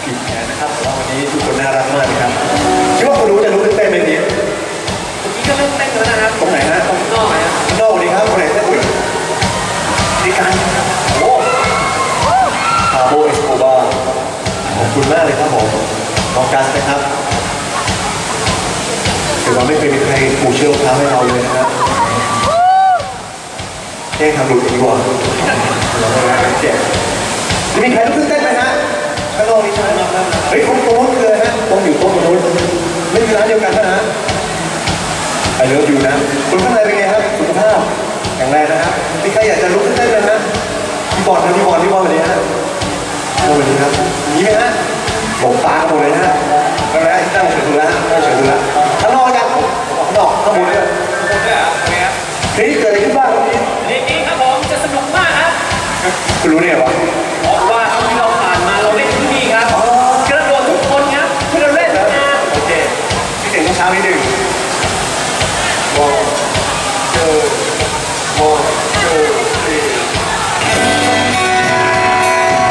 ผิดแผนนะครับแต่ว่าวันนี้ทุกคนน่ารักมากนะครับคิดว่าคุณรู้จะลุกขึ้นเต้นไหมพี่เมื่อกี้ก็เริ่มเต้นแล้วนะครับตรงไหนฮะตรงนอกนะนอกนี้ครับคนไหนเต้นอุ้ยดีกันโอ้พาโบเอสโคบาขอบคุณมากเลยครับผมน้องกัสนะครับถือว่าไม่เคยมีใครปูเชือกเท้าให้เราเลยนะครับแค่ทำหลุดเองดีกว่าเราไม่เจ็บจะมีใครลุกขึ้นเต้นไหมฮะข้างนอกนี้ใช่ไหมเฮ้ยตรงนู้นคืออะไรฮะตรงอยู่โต๊ะตรงนู้นไม่มีร้านเดียวกันนะฮะไอเลิฟยูนะคุณข้างในเป็นไงครับสุขภาพแข็งแรงนะครับมีใครอยากจะลุกขึ้นเต้นไหมฮะพี่บอลนะพี่บอลวันนี้ฮะวันนี้ครับมีไหมฮะหลงตาหมดเลยฮะไม่เป็นไรตั้งเฉยดูแลตั้งเฉยดูแลข้างนอกกันข้างนอกข้างบนเนี่ยนี่เกิดอะไรขึ้นบ้างวันนี้นี่ครับผมจะสนุกมากครับคุณรู้เนี่ยวะเพราะว่าเท่าที่เราผ่านมาเราเล่นที่นี่ครับกระโดดทุกคนครับเพื่อเล่นนะโอเคพี่เสียงเช้านิดหนึ่งวอลเจอวอลเจอ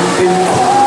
เป็นความ